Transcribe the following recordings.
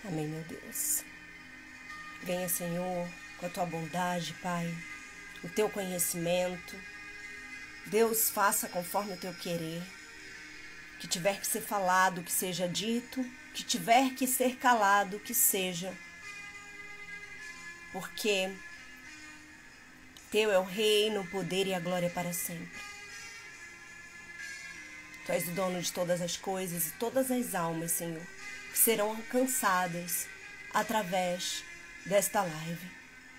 Amém, meu Deus. Venha, Senhor, com a tua bondade, Pai, o teu conhecimento. Deus, faça conforme o teu querer. Que tiver que ser falado, que seja dito. Que tiver que ser calado, que seja. Porque teu é o reino, o poder e a glória para sempre. Tu és o dono de todas as coisas e todas as almas, Senhor, que serão alcançadas através desta live.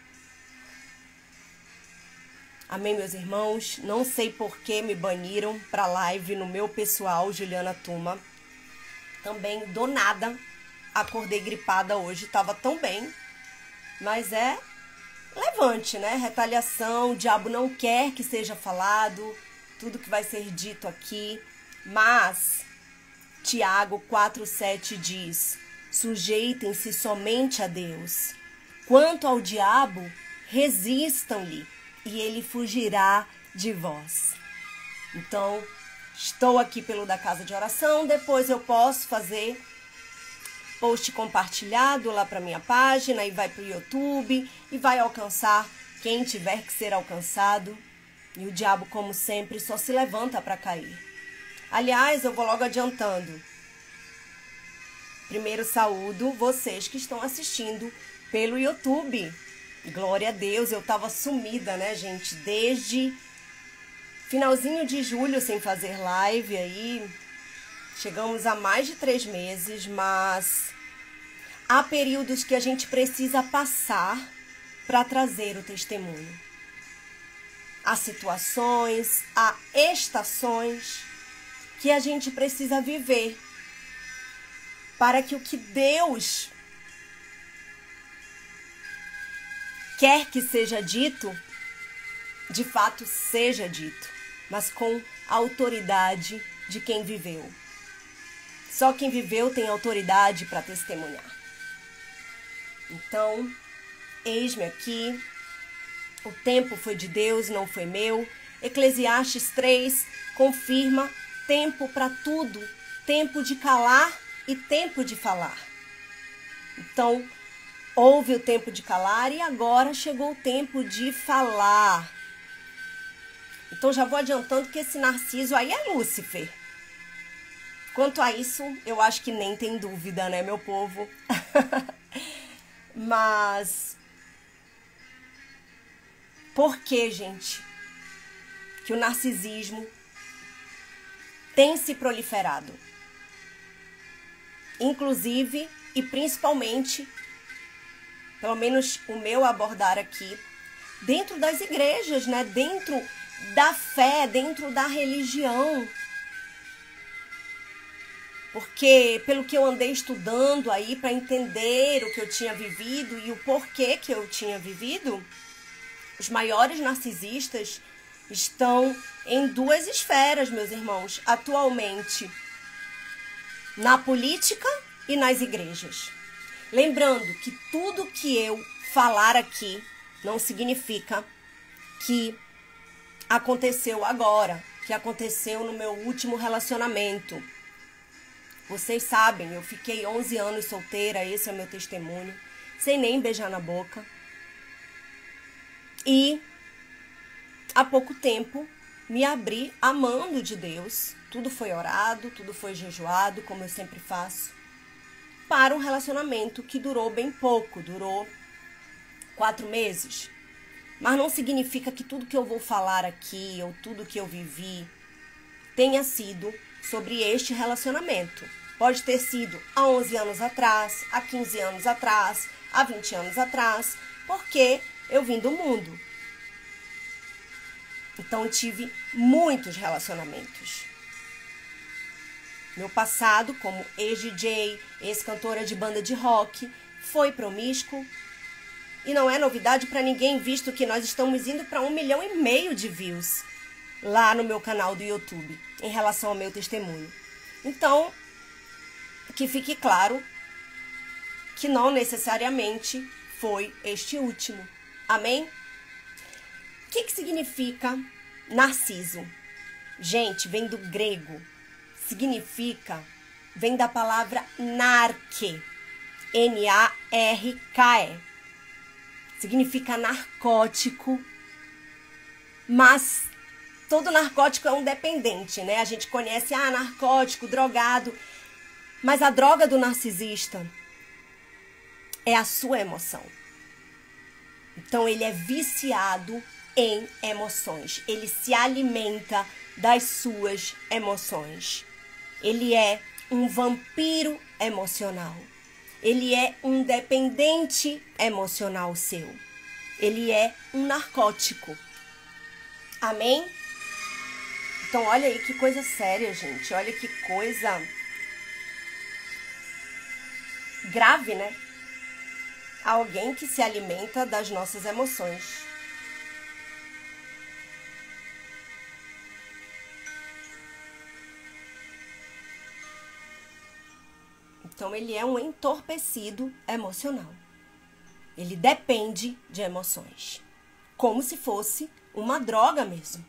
Amém, meus irmãos? Não sei por que me baniram para a live no meu pessoal, Juliana Tuma. Também, do nada, acordei gripada hoje, estava tão bem. Mas é levante, né? Retaliação, o diabo não quer que seja falado, tudo que vai ser dito aqui. Mas, Tiago 4,7 diz: sujeitem-se somente a Deus. Quanto ao diabo, resistam-lhe, e ele fugirá de vós. Então, estou aqui pelo da casa de oração, depois eu posso fazer post compartilhado lá para minha página e vai para o YouTube e vai alcançar quem tiver que ser alcançado. E o diabo, como sempre, só se levanta para cair. Aliás, eu vou logo adiantando. Primeiro saúdo vocês que estão assistindo pelo YouTube. Glória a Deus, eu tava sumida, né, gente? Desde finalzinho de julho sem fazer live aí. Chegamos a mais de 3 meses, mas há períodos que a gente precisa passar para trazer o testemunho. Há situações, há estações que a gente precisa viver para que o que Deus quer que seja dito, de fato seja dito, mas com a autoridade de quem viveu. Só quem viveu tem autoridade para testemunhar. Então, eis-me aqui, o tempo foi de Deus, não foi meu. Eclesiastes 3 confirma tempo para tudo, tempo de calar e tempo de falar. Então, houve o tempo de calar e agora chegou o tempo de falar. Então já vou adiantando que esse Narciso aí é Lúcifer. Quanto a isso, eu acho que nem tem dúvida, né, meu povo? Mas por que, gente, que o narcisismo tem se proliferado? Inclusive e principalmente, pelo menos o meu abordar aqui, dentro das igrejas, né? Dentro da fé, dentro da religião. Porque, pelo que eu andei estudando aí para entender o que eu tinha vivido e o porquê que eu tinha vivido, os maiores narcisistas estão em 2 esferas, meus irmãos, atualmente, na política e nas igrejas. Lembrando que tudo que eu falar aqui não significa que aconteceu agora, que aconteceu no meu último relacionamento. Vocês sabem, eu fiquei 11 anos solteira, esse é o meu testemunho, sem nem beijar na boca. E há pouco tempo me abri amando de Deus. Tudo foi orado, tudo foi jejuado, como eu sempre faço, para um relacionamento que durou bem pouco, durou 4 meses. Mas não significa que tudo que eu vou falar aqui, ou tudo que eu vivi, tenha sido sobre este relacionamento. Pode ter sido há 11 anos atrás, há 15 anos atrás, há 20 anos atrás, porque eu vim do mundo. Então eu tive muitos relacionamentos. Meu passado como ex-DJ, ex-cantora de banda de rock, foi promíscuo. E não é novidade para ninguém, visto que nós estamos indo para 1,5 milhão de views lá no meu canal do YouTube, em relação ao meu testemunho. Então, que fique claro que não necessariamente foi este último. Amém? O que significa narciso? Gente, vem do grego. Significa, vem da palavra narque. Narke. Significa narcótico, mas todo narcótico é um dependente, né? A gente conhece, narcótico, drogado, mas a droga do narcisista é a sua emoção. Então ele é viciado em emoções, ele se alimenta das suas emoções. Ele é um vampiro emocional. Ele é um dependente emocional seu. Ele é um narcótico. Amém? Então, olha aí que coisa séria, gente. Olha que coisa grave, né? Alguém que se alimenta das nossas emoções. Então, ele é um entorpecido emocional. Ele depende de emoções. Como se fosse uma droga mesmo.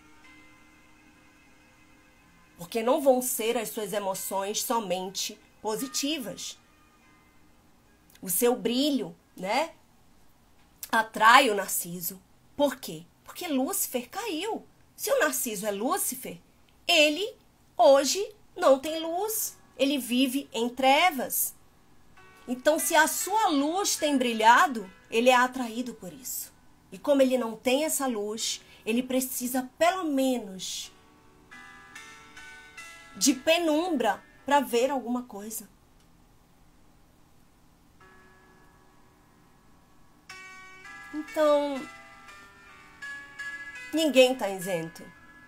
Porque não vão ser as suas emoções somente positivas. O seu brilho, né? Atrai o Narciso. Por quê? Porque Lúcifer caiu. Se o Narciso é Lúcifer, ele hoje não tem luz. Ele vive em trevas. Então, se a sua luz tem brilhado, ele é atraído por isso. E como ele não tem essa luz, ele precisa pelo menos de penumbra para ver alguma coisa. Então, ninguém está isento.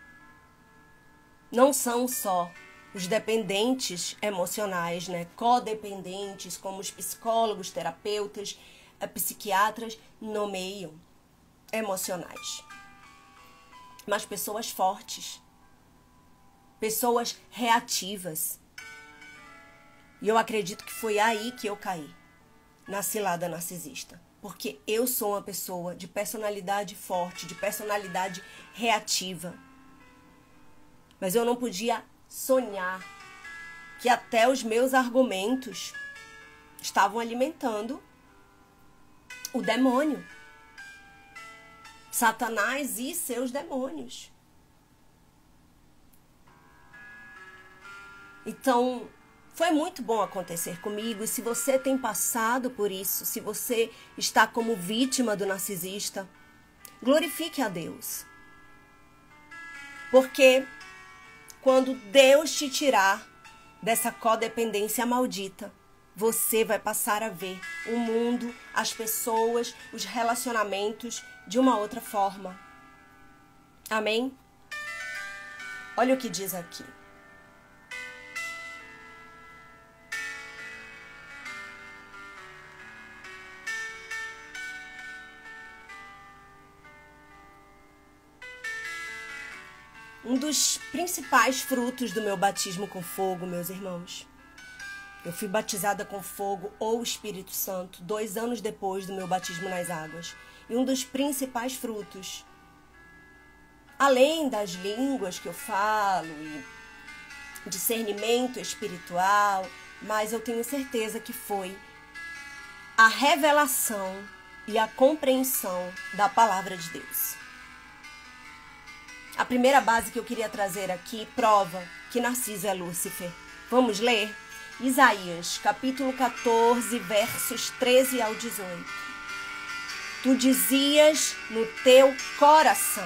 Não são só os dependentes emocionais, né? Codependentes, como os psicólogos, terapeutas, psiquiatras nomeiam emocionais. Mas pessoas fortes, pessoas reativas. E eu acredito que foi aí que eu caí, na cilada narcisista. Porque eu sou uma pessoa de personalidade forte, de personalidade reativa. Mas eu não podia sonhar que até os meus argumentos estavam alimentando o demônio. Satanás e seus demônios. Então, foi muito bom acontecer comigo. E se você tem passado por isso, se você está como vítima do narcisista, glorifique a Deus. Porque quando Deus te tirar dessa codependência maldita, você vai passar a ver o mundo, as pessoas, os relacionamentos de uma outra forma. Amém? Olha o que diz aqui. Um dos principais frutos do meu batismo com fogo, meus irmãos. Eu fui batizada com fogo ou Espírito Santo 2 anos depois do meu batismo nas águas. E um dos principais frutos, além das línguas que eu falo e discernimento espiritual, mas eu tenho certeza que foi a revelação e a compreensão da palavra de Deus. A primeira base que eu queria trazer aqui prova que Narciso é Lúcifer. Vamos ler? Isaías, capítulo 14, versos 13 ao 18. Tu dizias no teu coração.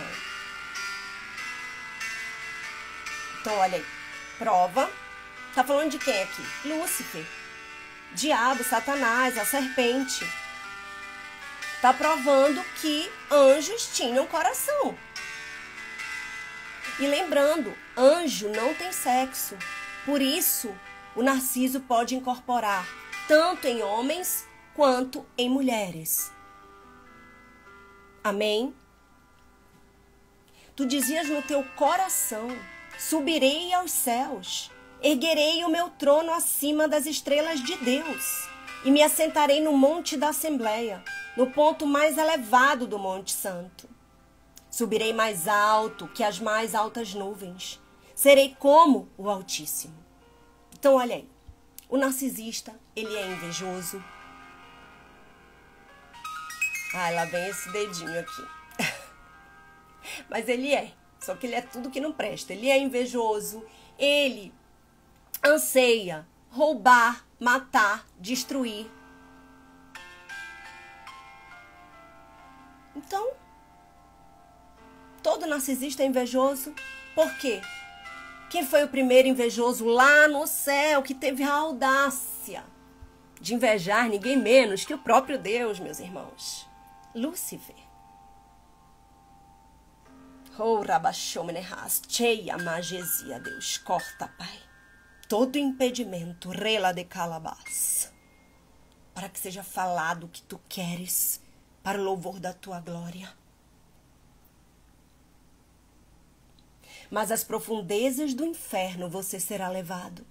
Então, olha aí. Prova. Tá falando de quem aqui? Lúcifer. Diabo, Satanás, a serpente. Tá provando que anjos tinham coração. E lembrando, anjo não tem sexo. Por isso, o Narciso pode incorporar tanto em homens quanto em mulheres. Amém? Tu dizias no teu coração, subirei aos céus, erguerei o meu trono acima das estrelas de Deus e me assentarei no monte da Assembleia, no ponto mais elevado do Monte Santo. Subirei mais alto que as mais altas nuvens. Serei como o Altíssimo. Então, olha aí. O narcisista, ele é invejoso. Ai, lá vem esse dedinho aqui. Mas ele é. Só que ele é tudo que não presta. Ele é invejoso. Ele anseia roubar, matar, destruir. Então, todo narcisista é invejoso. Por quê? Quem foi o primeiro invejoso lá no céu que teve a audácia de invejar ninguém menos que o próprio Deus, meus irmãos? Lúcifer. Oh, Rabachomnehas, cheia magesia, Deus, corta, Pai, todo impedimento, rela de calabás, para que seja falado o que tu queres, para o louvor da tua glória. Mas às profundezas do inferno você será levado.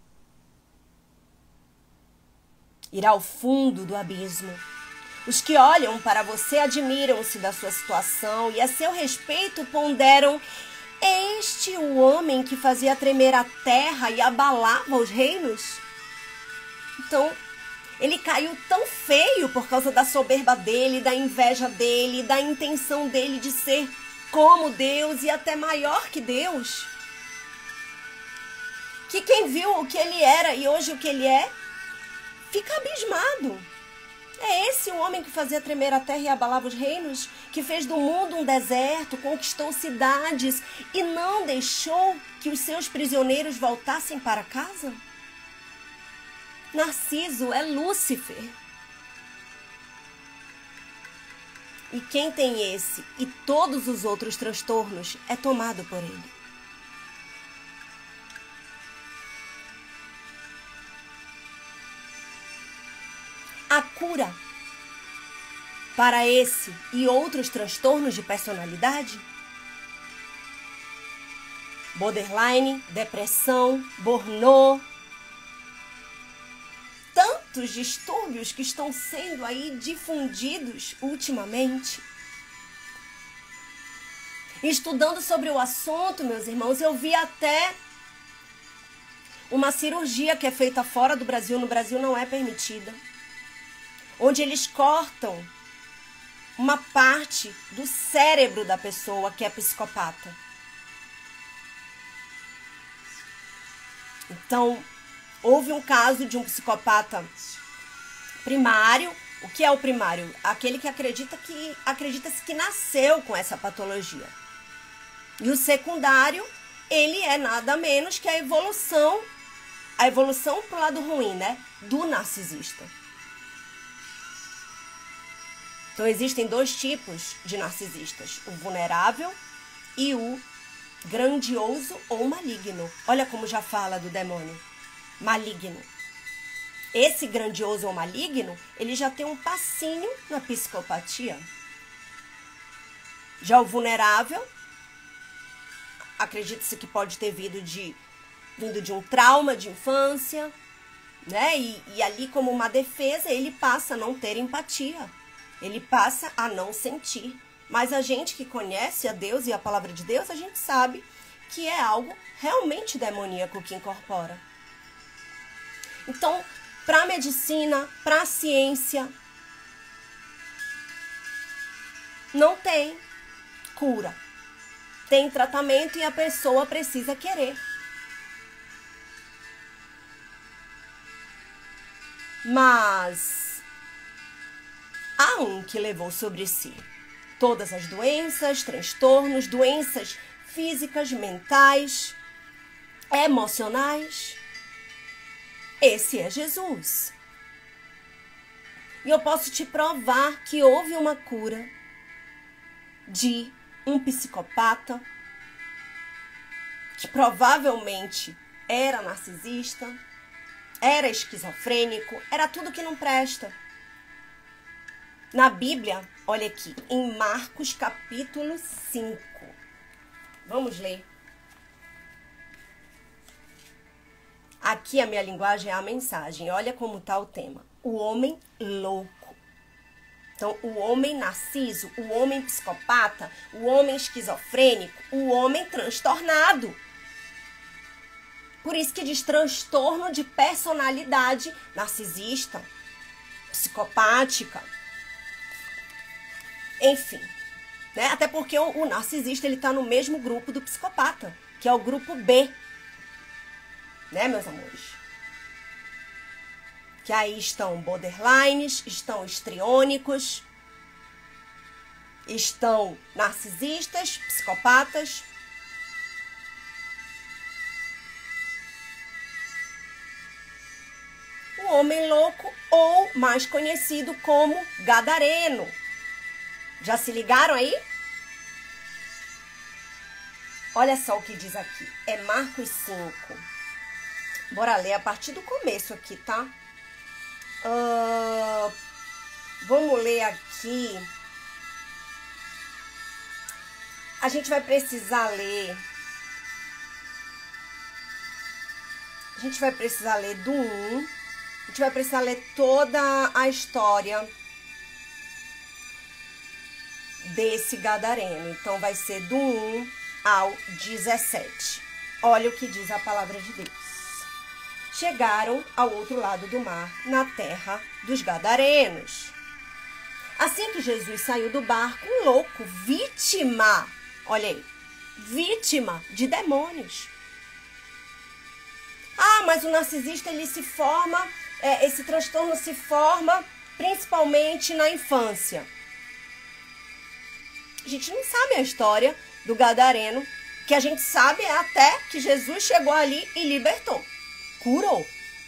Irá ao fundo do abismo. Os que olham para você admiram-se da sua situação e a seu respeito ponderam: é este o homem que fazia tremer a terra e abalava os reinos? Então, ele caiu tão feio por causa da soberba dele, da inveja dele, da intenção dele de ser como Deus e até maior que Deus, que quem viu o que ele era e hoje o que ele é, fica abismado. É esse o homem que fazia tremer a terra e abalava os reinos, que fez do mundo um deserto, conquistou cidades e não deixou que os seus prisioneiros voltassem para casa? Narciso é Lúcifer. E quem tem esse e todos os outros transtornos é tomado por ele. A cura para esse e outros transtornos de personalidade? Borderline, depressão, burnout. Tantos distúrbios que estão sendo aí difundidos ultimamente. Estudando sobre o assunto, meus irmãos, eu vi até uma cirurgia que é feita fora do Brasil, no Brasil não é permitida, onde eles cortam uma parte do cérebro da pessoa que é psicopata. Então, houve um caso de um psicopata primário. O que é o primário? Aquele que acredita-se que nasceu com essa patologia. E o secundário, ele é nada menos que a evolução pro lado ruim, né? Do narcisista. Então, existem dois tipos de narcisistas: o vulnerável e o grandioso ou maligno. Olha como já fala do demônio. Maligno. Esse grandioso ou maligno, ele já tem um passinho na psicopatia. Já o vulnerável, acredita-se que pode ter vindo de um trauma de infância, né? E ali, como uma defesa, ele passa a não ter empatia. Ele passa a não sentir. Mas a gente que conhece a Deus e a palavra de Deus, a gente sabe que é algo realmente demoníaco que incorpora. Então, para a medicina, para a ciência, não tem cura. Tem tratamento e a pessoa precisa querer. Mas há um que levou sobre si todas as doenças, transtornos, doenças físicas, mentais, emocionais. Esse é Jesus. E eu posso te provar que houve uma cura de um psicopata que provavelmente era narcisista, era esquizofrênico, era tudo que não presta. Na Bíblia, olha aqui, em Marcos capítulo 5. Vamos ler. Aqui a minha linguagem é a mensagem. Olha como está o tema. O homem louco. Então, o homem narciso, o homem psicopata, o homem esquizofrênico, o homem transtornado. Por isso que diz transtorno de personalidade narcisista, psicopática. Enfim, né? Até porque o narcisista, ele tá no mesmo grupo do psicopata, que é o grupo B. Né, meus amores? Que aí estão borderlines, estão histriônicos, estão narcisistas, psicopatas. O homem louco, ou mais conhecido como gadareno. Já se ligaram aí? Olha só o que diz aqui. É Marcos 5. Bora ler a partir do começo aqui, tá? Vamos ler aqui. A gente vai precisar ler. A gente vai precisar ler do 1. A gente vai precisar ler toda a história desse gadareno. Então, vai ser do 1 ao 17. Olha o que diz a palavra de Deus. Chegaram ao outro lado do mar, na terra dos gadarenos. Assim que Jesus saiu do barco, um louco, vítima, olha aí, vítima de demônios. Ah, mas o narcisista, ele se forma, esse transtorno se forma principalmente na infância. A gente não sabe a história do gadareno, que a gente sabe é até que Jesus chegou ali e libertou, curou.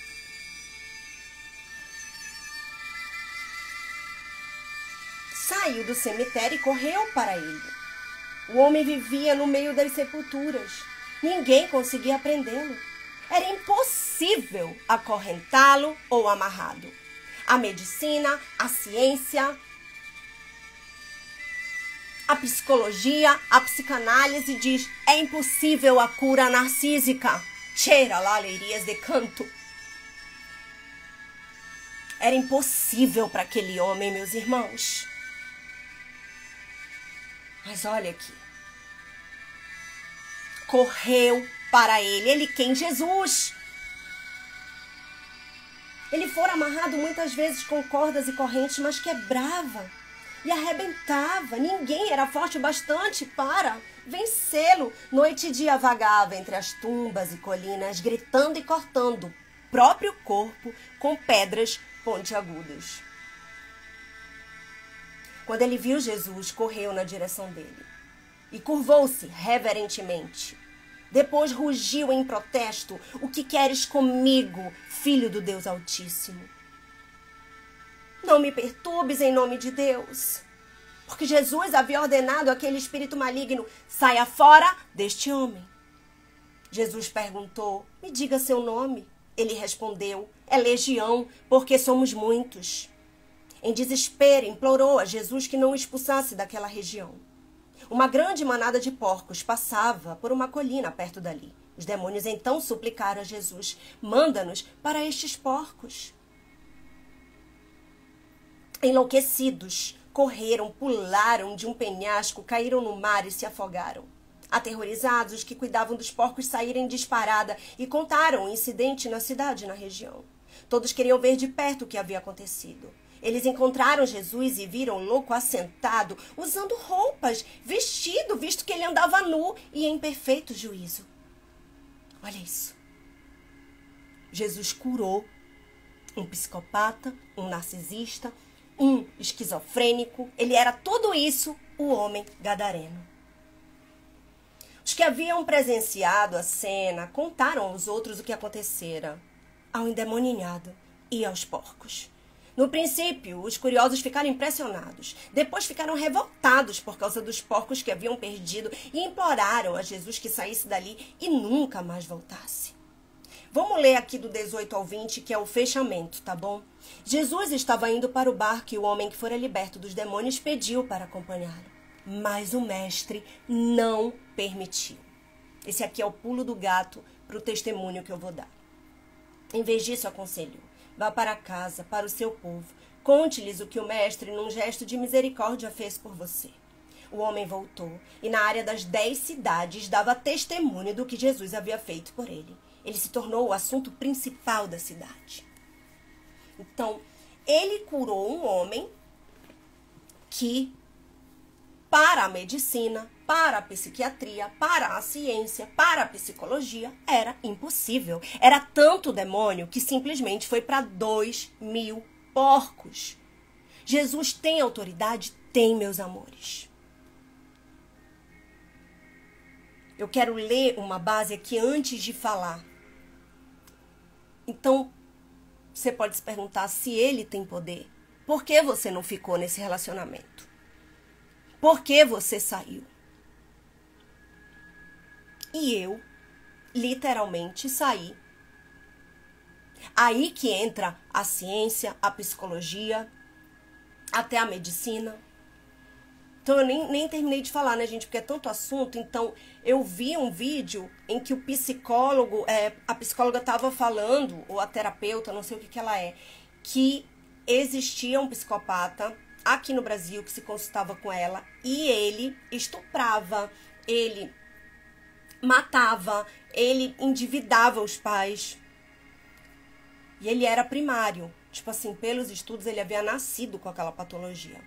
Saiu do cemitério e correu para ele. O homem vivia no meio das sepulturas. Ninguém conseguia prendê-lo. Era impossível acorrentá-lo ou amarrado. A medicina, a ciência, a psicologia, a psicanálise diz: é impossível a cura narcísica. Cheira lá alegrias de canto. Era impossível para aquele homem, meus irmãos. Mas olha aqui. Correu para ele quem? Jesus. Ele fora amarrado muitas vezes com cordas e correntes, mas quebrava e arrebentava. Ninguém era forte o bastante para vencê-lo. Noite e dia vagava entre as tumbas e colinas, gritando e cortando o próprio corpo com pedras pontiagudas. Quando ele viu Jesus, correu na direção dele e curvou-se reverentemente. Depois rugiu em protesto: o que queres comigo, filho do Deus Altíssimo? Não me perturbes em nome de Deus. Porque Jesus havia ordenado àquele espírito maligno: saia fora deste homem. Jesus perguntou: me diga seu nome. Ele respondeu: é Legião, porque somos muitos. Em desespero, implorou a Jesus que não o expulsasse daquela região. Uma grande manada de porcos passava por uma colina perto dali. Os demônios então suplicaram a Jesus: manda-nos para estes porcos. Enlouquecidos, correram, pularam de um penhasco, caíram no mar e se afogaram. Aterrorizados, os que cuidavam dos porcos saíram em disparada e contaram o incidente na cidade e na região. Todos queriam ver de perto o que havia acontecido. Eles encontraram Jesus e viram o louco assentado, usando roupas, vestido, visto que ele andava nu e em perfeito juízo. Olha isso. Jesus curou um psicopata, um narcisista, um esquizofrênico. Ele era tudo isso, o homem gadareno. Os que haviam presenciado a cena contaram aos outros o que acontecera ao endemoninhado e aos porcos. No princípio, os curiosos ficaram impressionados. Depois ficaram revoltados por causa dos porcos que haviam perdido e imploraram a Jesus que saísse dali e nunca mais voltasse. Vamos ler aqui do 18 ao 20, que é o fechamento, tá bom? Jesus estava indo para o barco e o homem que fora liberto dos demônios pediu para acompanhá-lo. Mas o mestre não permitiu. Esse aqui é o pulo do gato para o testemunho que eu vou dar. Em vez disso, aconselhou: vá para casa, para o seu povo. Conte-lhes o que o mestre, num gesto de misericórdia, fez por você. O homem voltou e, na área das 10 cidades, dava testemunho do que Jesus havia feito por ele. Ele se tornou o assunto principal da cidade. Então, ele curou um homem que para a medicina, para a psiquiatria, para a ciência, para a psicologia, era impossível. Era tanto demônio que simplesmente foi para 2.000 porcos. Jesus tem autoridade? Tem, meus amores. Eu quero ler uma base aqui antes de falar. Então, você pode se perguntar se ele tem poder. Por que você não ficou nesse relacionamento? Por que você saiu? E eu, literalmente, saí. Aí que entra a ciência, a psicologia, até a medicina. Então, eu nem terminei de falar, né, gente? Porque é tanto assunto. Então, eu vi um vídeo em que o psicólogo, a psicóloga estava falando, ou a terapeuta, não sei o que ela é, que existia um psicopata aqui no Brasil que se consultava com ela e ele estuprava, ele matava, ele endividava os pais. E ele era primário. Tipo assim, pelos estudos, ele havia nascido com aquela patologia.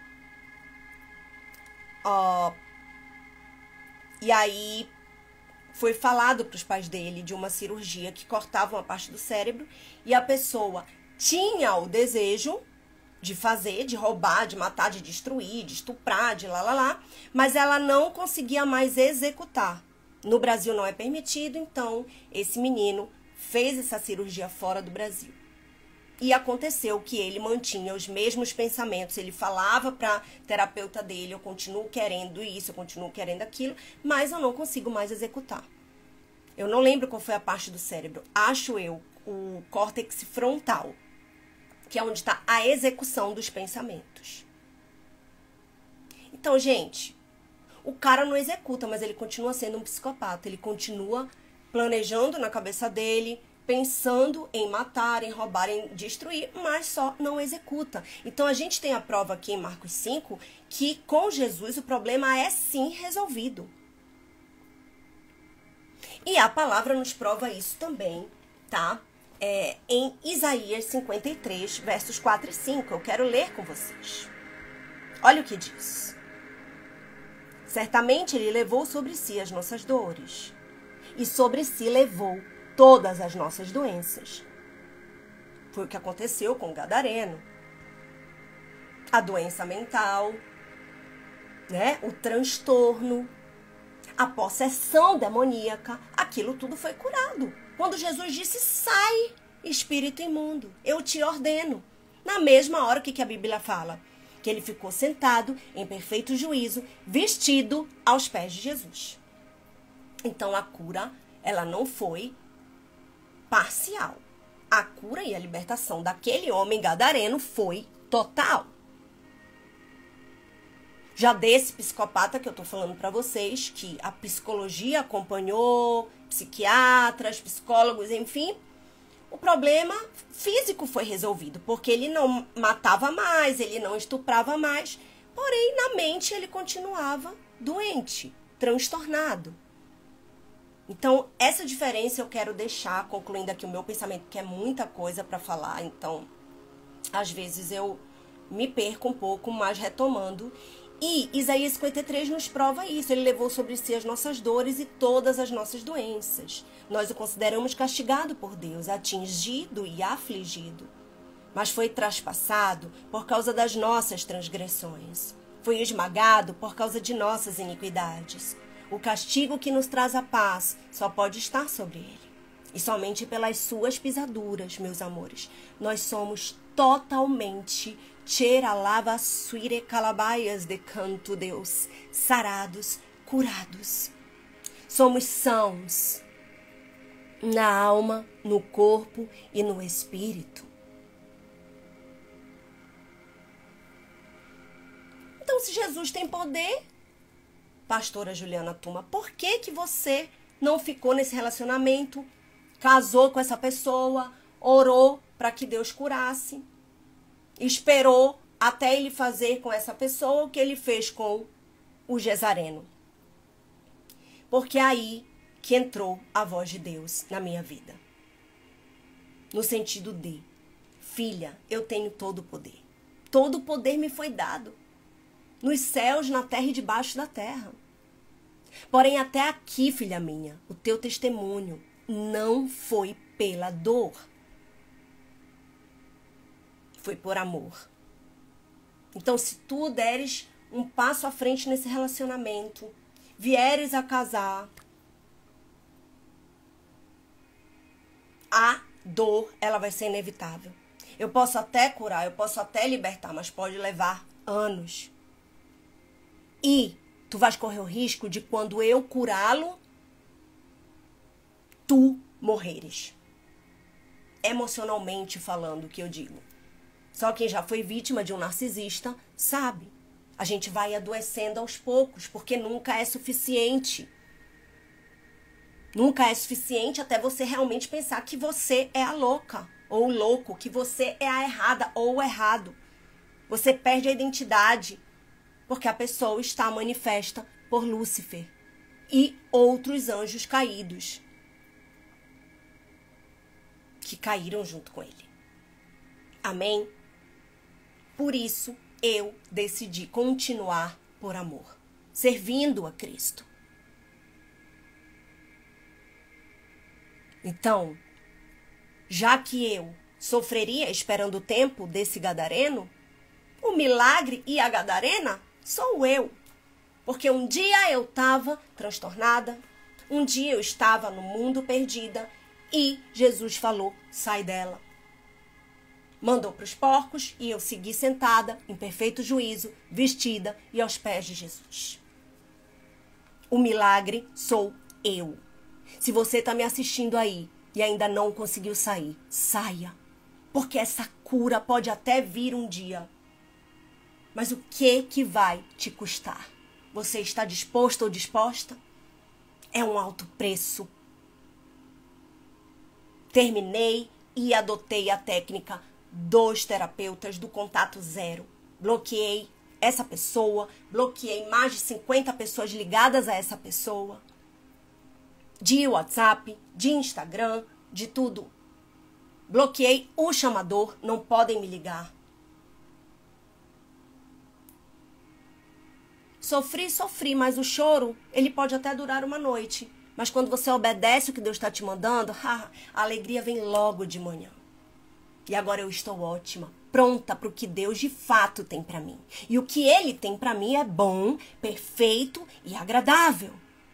E aí foi falado para os pais dele de uma cirurgia que cortava uma parte do cérebro e a pessoa tinha o desejo de fazer, de roubar, de matar, de destruir, de estuprar, de lá, mas ela não conseguia mais executar. No Brasil não é permitido, então esse menino fez essa cirurgia fora do Brasil. E aconteceu que ele mantinha os mesmos pensamentos. Ele falava para a terapeuta dele, eu continuo querendo isso, eu continuo querendo aquilo, mas eu não consigo mais executar. Eu não lembro qual foi a parte do cérebro. Acho eu, o córtex frontal, que é onde está a execução dos pensamentos. Então, gente, o cara não executa, mas ele continua sendo um psicopata. Ele continua planejando na cabeça dele, pensando em matar, em roubar, em destruir, mas só não executa. Então, a gente tem a prova aqui em Marcos 5 que com Jesus o problema é sim resolvido. E a palavra nos prova isso também, tá? Em Isaías 53, versos 4 e 5. Eu quero ler com vocês. Olha o que diz. Certamente ele levou sobre si as nossas dores, e sobre si levou todas as nossas doenças. Foi o que aconteceu com o gadareno. A doença mental, né? O transtorno, a possessão demoníaca, aquilo tudo foi curado. Quando Jesus disse, sai, espírito imundo, eu te ordeno. Na mesma hora, o que a Bíblia fala? Que ele ficou sentado em perfeito juízo, vestido aos pés de Jesus. Então, a cura, ela não foi parcial. A cura e a libertação daquele homem gadareno foi total. Já desse psicopata que eu tô falando pra vocês, que a psicologia acompanhou, psiquiatras, psicólogos, enfim, o problema físico foi resolvido, porque ele não matava mais, ele não estuprava mais, porém, na mente ele continuava doente, transtornado. Então, essa diferença eu quero deixar, concluindo aqui o meu pensamento, que é muita coisa para falar, então, às vezes eu me perco um pouco, mas retomando. E Isaías 53 nos prova isso, ele levou sobre si as nossas dores e todas as nossas doenças. Nós o consideramos castigado por Deus, atingido e afligido, mas foi traspassado por causa das nossas transgressões. Foi esmagado por causa de nossas iniquidades. O castigo que nos traz a paz só pode estar sobre ele. E somente pelas suas pisaduras, meus amores, nós somos totalmente Tcheralava suire calabaias de canto Deus, sarados, curados. Somos sãos na alma, no corpo e no espírito. Então, se Jesus tem poder, pastora Juliana Tuma, por que você não ficou nesse relacionamento, casou com essa pessoa, orou para que Deus curasse, esperou até ele fazer com essa pessoa o que ele fez com o Gesareno? Porque é aí que entrou a voz de Deus na minha vida. No sentido de, filha, eu tenho todo o poder. Todo o poder me foi dado. nos céus, na terra e debaixo da terra. Porém, até aqui, filha minha, o teu testemunho não foi pela dor. Foi por amor. Então, se tu deres um passo à frente nesse relacionamento, vieres a casar, a dor, ela vai ser inevitável. Eu posso até curar, eu posso até libertar, mas pode levar anos. E tu vais correr o risco de, quando eu curá-lo, tu morreres. Emocionalmente falando, o que eu digo. Só quem já foi vítima de um narcisista sabe. A gente vai adoecendo aos poucos, porque nunca é suficiente. Nunca é suficiente até você realmente pensar que você é a louca ou o louco, que você é a errada ou o errado. Você perde a identidade, porque a pessoa está manifesta por Lúcifer e outros anjos caídos que caíram junto com ele. Amém? Por isso, eu decidi continuar por amor, servindo a Cristo. Então, já que eu sofreria esperando o tempo desse gadareno, o milagre e a gadarena sou eu. Porque um dia eu estava transtornada, um dia eu estava no mundo perdida e Jesus falou, sai dela. Mandou para os porcos e eu segui sentada, em perfeito juízo, vestida e aos pés de Jesus. O milagre sou eu. Se você está me assistindo aí e ainda não conseguiu sair, saia. Porque essa cura pode até vir um dia. Mas o que vai te custar? Você está disposto ou disposta? É um alto preço. Terminei e adotei a técnica dos terapeutas do contato zero. Bloqueei essa pessoa, bloqueei mais de 50 pessoas ligadas a essa pessoa. De WhatsApp, de Instagram, de tudo. Bloqueei o chamador, não podem me ligar. Sofri, mas o choro, ele pode até durar uma noite. Mas quando você obedece o que Deus está te mandando, a alegria vem logo de manhã. E agora eu estou ótima, pronta para o que Deus de fato tem para mim. E o que Ele tem para mim é bom, perfeito e agradável.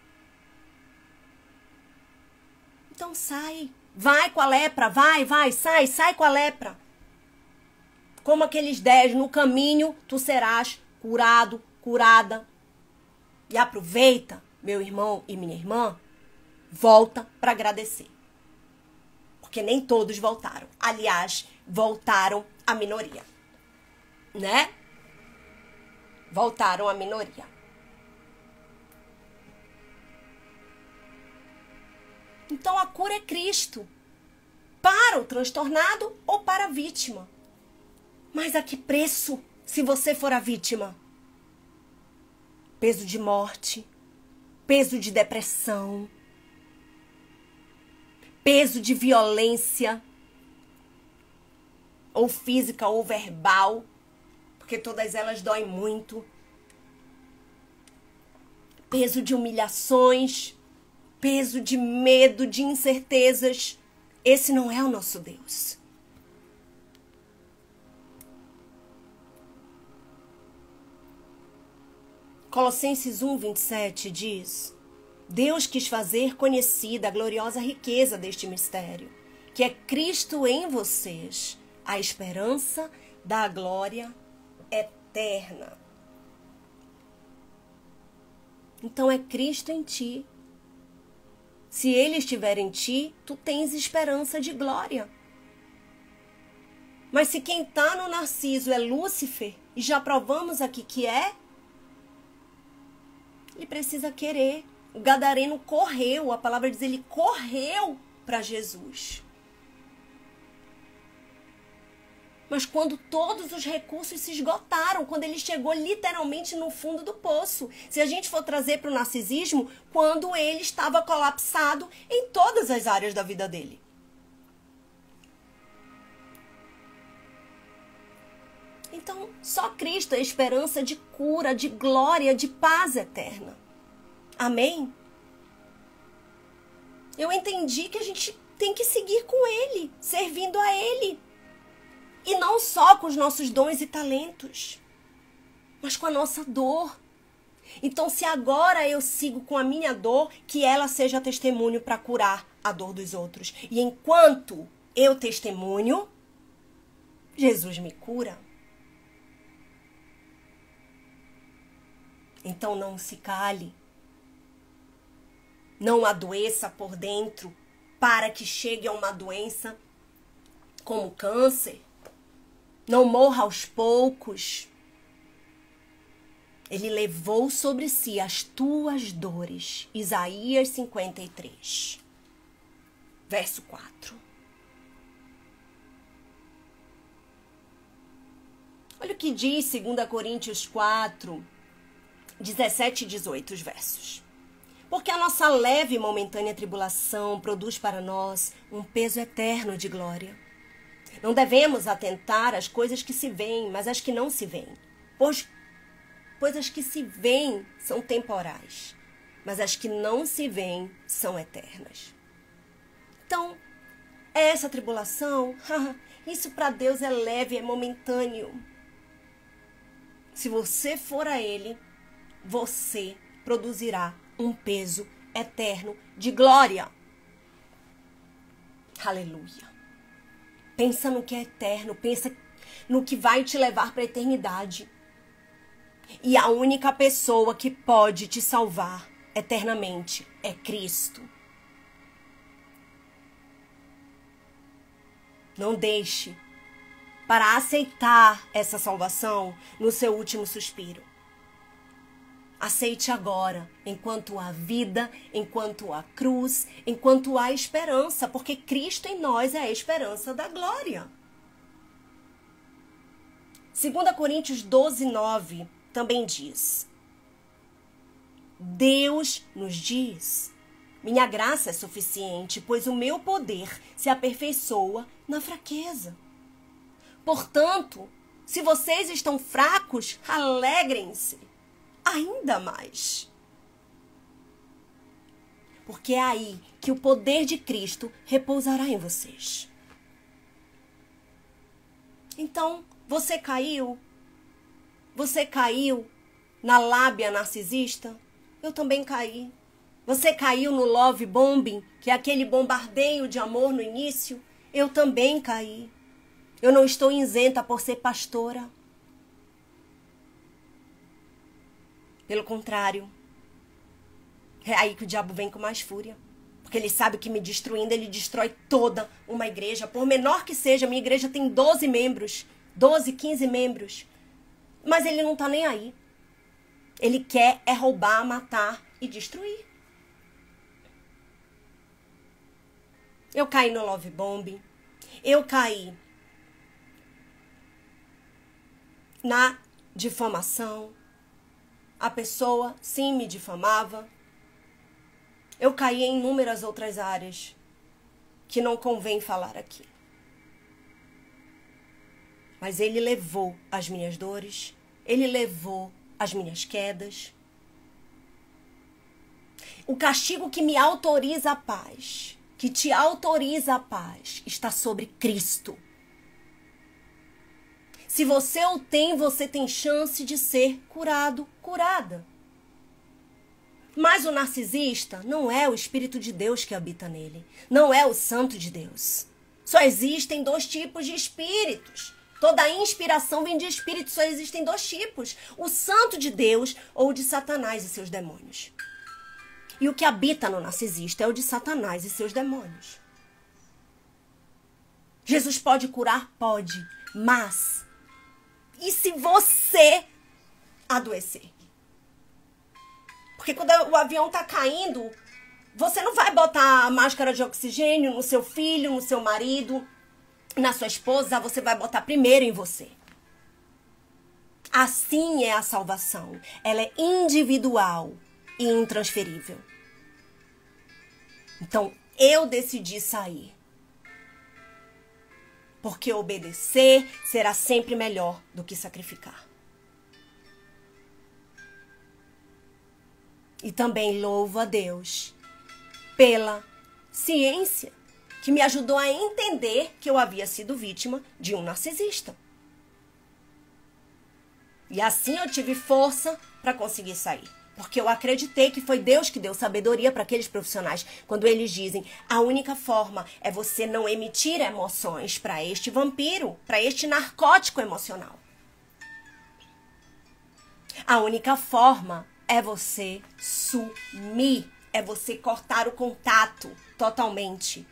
Então sai, vai com a lepra, vai, sai com a lepra. Como aqueles 10, no caminho tu serás curado, curada. E aproveita, meu irmão e minha irmã, volta para agradecer. Porque nem todos voltaram. Aliás, voltaram a minoria. Né? Voltaram a minoria. Então a cura é Cristo. Para o transtornado ou para a vítima. Mas a que preço se você for a vítima? Peso de morte, peso de depressão, peso de violência, ou física ou verbal, porque todas elas doem muito. Peso de humilhações, peso de medo, de incertezas. Esse não é o nosso Deus. Colossenses 1:27 diz: Deus quis fazer conhecida a gloriosa riqueza deste mistério, que é Cristo em vocês, a esperança da glória eterna. Então é Cristo em ti. Se Ele estiver em ti, tu tens esperança de glória. Mas se quem está no Narciso é Lúcifer, e já provamos aqui que é, ele precisa querer. O gadareno correu, a palavra diz, ele correu para Jesus. Mas quando todos os recursos se esgotaram, quando ele chegou literalmente no fundo do poço. Se a gente for trazer para o narcisismo, quando ele estava colapsado em todas as áreas da vida dele. Então, só Cristo é esperança de cura, de glória, de paz eterna. Amém? Eu entendi que a gente tem que seguir com Ele, servindo a Ele. E não só com os nossos dons e talentos, mas com a nossa dor. Então, se agora eu sigo com a minha dor, que ela seja testemunho para curar a dor dos outros. E enquanto eu testemunho, Jesus me cura. Então, não se cale. Não adoeça por dentro para que chegue a uma doença como câncer. Não morra aos poucos. Ele levou sobre si as tuas dores. Isaías 53, verso 4. Olha o que diz 2 Coríntios 4, 17 e 18 os versos. Porque a nossa leve e momentânea tribulação produz para nós um peso eterno de glória. Não devemos atentar às coisas que se veem, mas às que não se veem. Pois as que se veem são temporais, mas as que não se veem são eternas. Então, essa tribulação, isso para Deus é leve, é momentâneo. Se você for a Ele, você produzirá um peso eterno de glória. Aleluia. Pensa no que é eterno, pensa no que vai te levar para a eternidade. E a única pessoa que pode te salvar eternamente é Cristo. Não deixe para aceitar essa salvação no seu último suspiro. Aceite agora, enquanto há vida, enquanto há cruz, enquanto há esperança, porque Cristo em nós é a esperança da glória. 2 Coríntios 12, 9 também diz: Deus nos diz: minha graça é suficiente, pois o meu poder se aperfeiçoa na fraqueza. Portanto, se vocês estão fracos, alegrem-se ainda mais. Porque é aí que o poder de Cristo repousará em vocês. Então, você caiu? Você caiu na lábia narcisista? Eu também caí. Você caiu no love bombing, que é aquele bombardeio de amor no início? Eu também caí. Eu não estou isenta por ser pastora. Pelo contrário, é aí que o diabo vem com mais fúria. Porque ele sabe que me destruindo, ele destrói toda uma igreja. Por menor que seja, minha igreja tem 12 membros, 12, 15 membros. Mas ele não está nem aí. Ele quer é roubar, matar e destruir. Eu caí no love bombing. Eu caí na difamação. A pessoa, sim, me difamava. Eu caí em inúmeras outras áreas que não convém falar aqui. Mas ele levou as minhas dores, ele levou as minhas quedas. O castigo que me autoriza a paz, que te autoriza a paz, está sobre Cristo. Se você o tem, você tem chance de ser curado, curada. Mas o narcisista não é o Espírito de Deus que habita nele. Não é o Santo de Deus. Só existem 2 tipos de espíritos. Toda inspiração vem de espírito. Só existem 2 tipos. O Santo de Deus ou o de Satanás e seus demônios. E o que habita no narcisista é o de Satanás e seus demônios. Jesus pode curar? Pode. Mas... e se você adoecer? Porque quando o avião tá caindo, você não vai botar a máscara de oxigênio no seu filho, no seu marido, na sua esposa. Você vai botar primeiro em você. Assim é a salvação. Ela é individual e intransferível. Então, eu decidi sair porque obedecer será sempre melhor do que sacrificar. E também louvo a Deus pela ciência que me ajudou a entender que eu havia sido vítima de um narcisista. E assim eu tive força para conseguir sair. Porque eu acreditei que foi Deus que deu sabedoria para aqueles profissionais. Quando eles dizem, a única forma é você não emitir emoções para este vampiro, para este narcótico emocional. A única forma é você sumir, é você cortar o contato totalmente.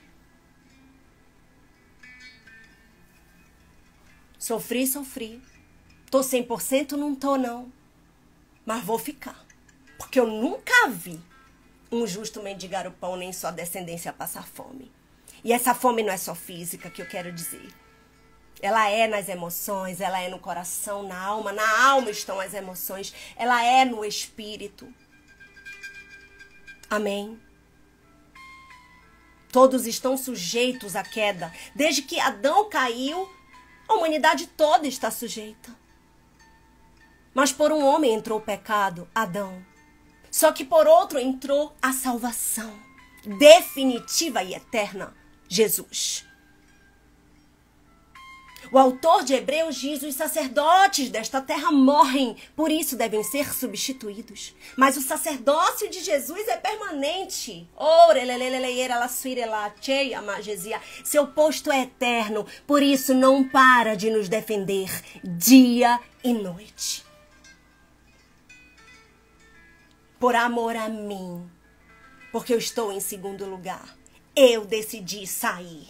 Sofri. Tô 100%, não tô não. Mas vou ficar. Porque eu nunca vi um justo mendigar o pão, nem sua descendência passar fome. E essa fome não é só física, que eu quero dizer. Ela é nas emoções, ela é no coração, na alma. Na alma estão as emoções. Ela é no espírito. Amém? Todos estão sujeitos à queda. Desde que Adão caiu, a humanidade toda está sujeita. Mas por um homem entrou o pecado, Adão. Só que por outro entrou a salvação definitiva e eterna, Jesus. O autor de Hebreus diz: os sacerdotes desta terra morrem, por isso devem ser substituídos. Mas o sacerdócio de Jesus é permanente. Seu posto é eterno, por isso não para de nos defender dia e noite. Por amor a mim, porque eu estou em segundo lugar, eu decidi sair.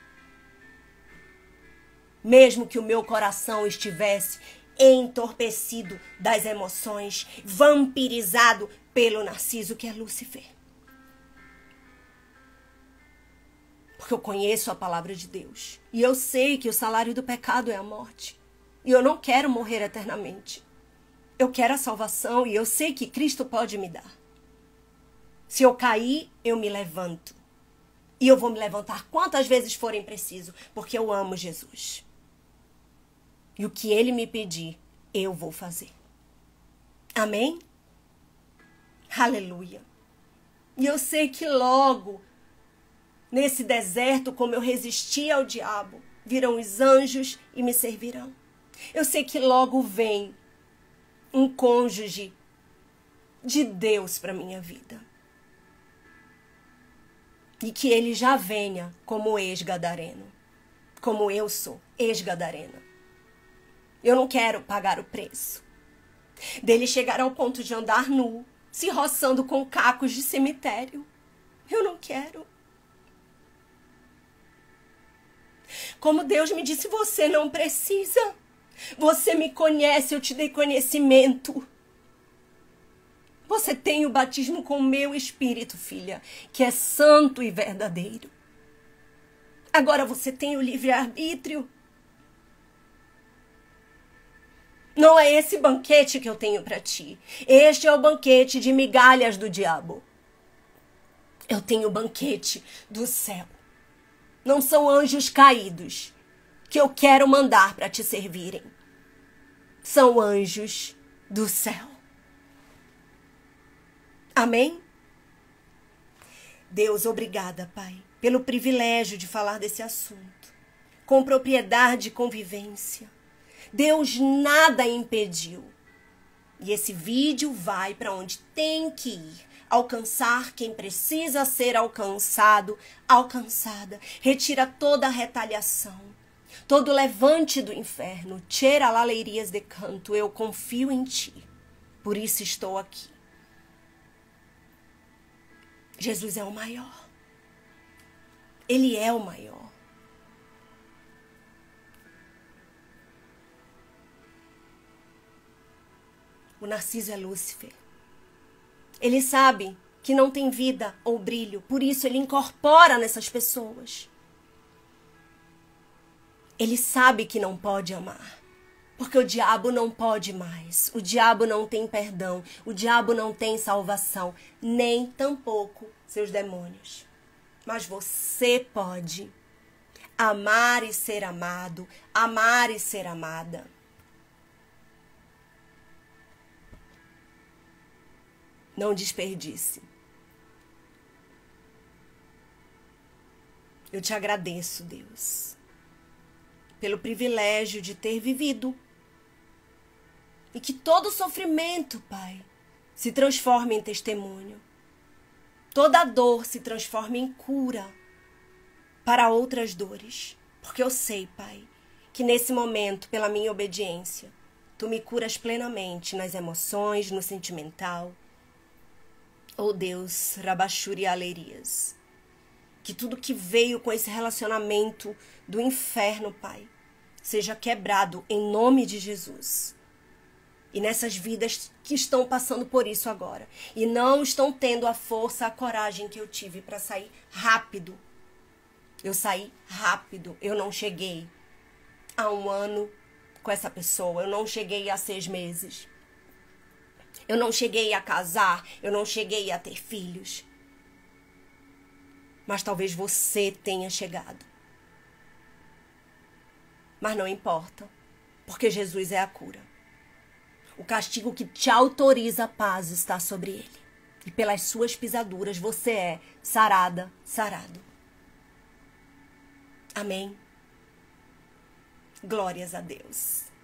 Mesmo que o meu coração estivesse entorpecido das emoções, vampirizado pelo Narciso, que é Lúcifer. Porque eu conheço a palavra de Deus. E eu sei que o salário do pecado é a morte. E eu não quero morrer eternamente. Eu quero a salvação e eu sei que Cristo pode me dar. Se eu cair, eu me levanto. E eu vou me levantar quantas vezes forem preciso, porque eu amo Jesus. E o que Ele me pedir, eu vou fazer. Amém? Aleluia. E eu sei que logo, nesse deserto, como eu resisti ao diabo, virão os anjos e me servirão. Eu sei que logo vem um cônjuge de Deus para minha vida. E que ele já venha como ex-gadareno. Como eu sou, ex-gadarena. Eu não quero pagar o preço dele chegar ao ponto de andar nu, se roçando com cacos de cemitério. Eu não quero. Como Deus me disse, você não precisa. Você me conhece, eu te dei conhecimento. Você tem o batismo com o meu espírito, filha, que é santo e verdadeiro. Agora você tem o livre-arbítrio. Não é esse banquete que eu tenho para ti. Este é o banquete de migalhas do diabo. Eu tenho o banquete do céu. Não são anjos caídos que eu quero mandar para te servirem. São anjos do céu. Amém? Deus, obrigada, Pai, pelo privilégio de falar desse assunto, com propriedade e convivência. Deus nada impediu. E esse vídeo vai para onde tem que ir. Alcançar quem precisa ser alcançado, alcançada. Retira toda a retaliação, todo levante do inferno. Tira laleirias de canto. Eu confio em ti. Por isso estou aqui. Jesus é o maior. Ele é o maior. O Narciso é Lúcifer. Ele sabe que não tem vida ou brilho, por isso ele incorpora nessas pessoas. Ele sabe que não pode amar, porque o diabo não pode mais. O diabo não tem perdão, o diabo não tem salvação, nem tampouco seus demônios. Mas você pode. amar e ser amado, amar e ser amada. Não desperdice. Eu te agradeço, Deus, pelo privilégio de ter vivido. E que todo sofrimento, Pai, se transforme em testemunho. Toda dor se transforme em cura para outras dores. Porque eu sei, Pai, que nesse momento, pela minha obediência, Tu me curas plenamente nas emoções, no sentimental. Oh Deus, Rabachuri Alerias, que tudo que veio com esse relacionamento do inferno, Pai, seja quebrado em nome de Jesus. E nessas vidas que estão passando por isso agora e não estão tendo a força, a coragem que eu tive para sair rápido. Eu saí rápido, eu não cheguei a 1 ano com essa pessoa, eu não cheguei a 6 meses. Eu não cheguei a casar, eu não cheguei a ter filhos. Mas talvez você tenha chegado. Mas não importa, porque Jesus é a cura. O castigo que te autoriza a paz está sobre ele. E pelas suas pisaduras você é sarada, sarado. Amém? Glórias a Deus.